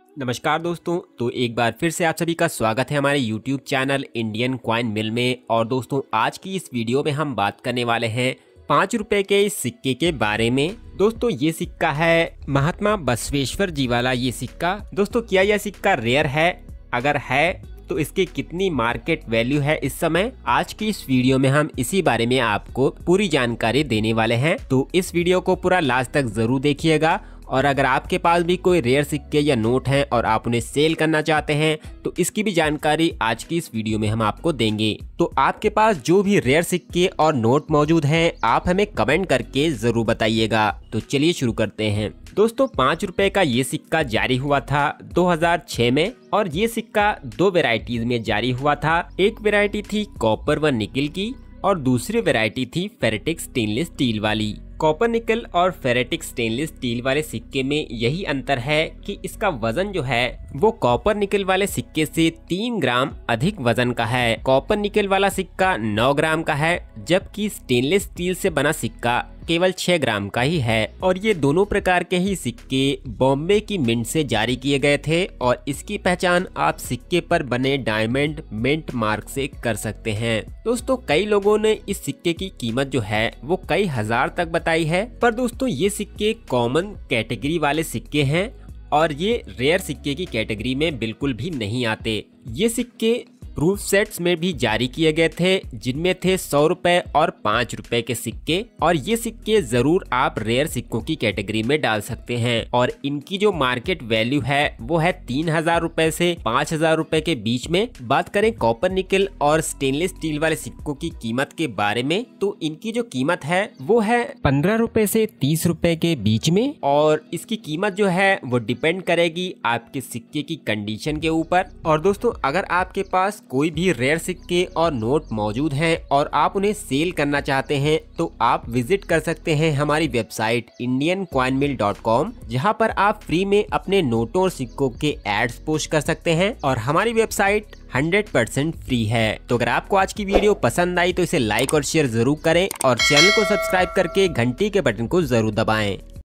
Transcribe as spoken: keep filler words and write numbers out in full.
नमस्कार दोस्तों, तो एक बार फिर से आप सभी का स्वागत है हमारे YouTube channel Indian coin mill में। और दोस्तों, आज की इस वीडियो में हम बात करने वाले हैं पाँच रुपए के इस सिक्के के बारे में। दोस्तों, ये सिक्का है महात्मा बसवेश्वर जी वाला ये सिक्का। दोस्तों, क्या यह सिक्का रेयर है? अगर है तो इसकी कितनी मार्केट वैल्यू है इस समय? आज की इस वीडियो में हम इसी बारे में आपको पूरी जानकारी देने वाले हैं, तो इस वीडियो को पूरा लास्ट तक जरूर देखिएगा। और अगर आपके पास भी कोई रेयर सिक्के या नोट हैं और आप उन्हें सेल करना चाहते हैं तो इसकी भी जानकारी आज की इस वीडियो में हम आपको देंगे। तो आपके पास जो भी रेयर सिक्के और नोट मौजूद हैं आप हमें कमेंट करके जरूर बताइएगा। तो चलिए शुरू करते हैं। दोस्तों, पाँच रुपए का ये सिक्का जारी हुआ था दो हज़ार छह में और ये सिक्का दो वेराइटीज में जारी हुआ था। एक वेराइटी थी कॉपर व निकिल की और दूसरी वेराइटी थी फेरेटिक स्टेनलेस स्टील वाली। कॉपर निकल और फेरेटिक स्टेनलेस स्टील वाले सिक्के में यही अंतर है कि इसका वजन जो है वो कॉपर निकल वाले सिक्के से तीन ग्राम अधिक वजन का है। कॉपर निकल वाला सिक्का नौ ग्राम का है, जबकि स्टेनलेस स्टील से बना सिक्का केवल छह ग्राम का ही है। और ये दोनों प्रकार के ही सिक्के बॉम्बे की मिंट से जारी किए गए थे और इसकी पहचान आप सिक्के पर बने डायमंड मिंट मार्क से कर सकते हैं। दोस्तों, कई लोगों ने इस सिक्के की कीमत जो है वो कई हजार तक बताई है, पर दोस्तों ये सिक्के कॉमन कैटेगरी वाले सिक्के हैं और ये रेयर सिक्के की कैटेगरी में बिल्कुल भी नहीं आते। ये सिक्के प्रूफ सेट्स में भी जारी किए गए थे, जिनमें थे सौ रुपए और पाँच रुपए के सिक्के। और ये सिक्के जरूर आप रेयर सिक्कों की कैटेगरी में डाल सकते हैं और इनकी जो मार्केट वैल्यू है वो है तीन हजार रुपए से पाँच हजार रुपए के बीच में। बात करें कॉपर निकल और स्टेनलेस स्टील वाले सिक्कों की कीमत के बारे में, तो इनकी जो कीमत है वो है पंद्रह रुपए से तीस रुपए के बीच में। और इसकी कीमत जो है वो डिपेंड करेगी आपके सिक्के की कंडीशन के ऊपर। और दोस्तों, अगर आपके पास कोई भी रेयर सिक्के और नोट मौजूद हैं और आप उन्हें सेल करना चाहते हैं तो आप विजिट कर सकते हैं हमारी website Indian coin mill dot com, जहां पर आप फ्री में अपने नोटों और सिक्कों के एड्स पोस्ट कर सकते हैं। और हमारी वेबसाइट हंड्रेड परसेंट फ्री है। तो अगर आपको आज की वीडियो पसंद आई तो इसे लाइक और शेयर जरूर करें और चैनल को सब्सक्राइब करके घंटी के बटन को जरूर दबाएं।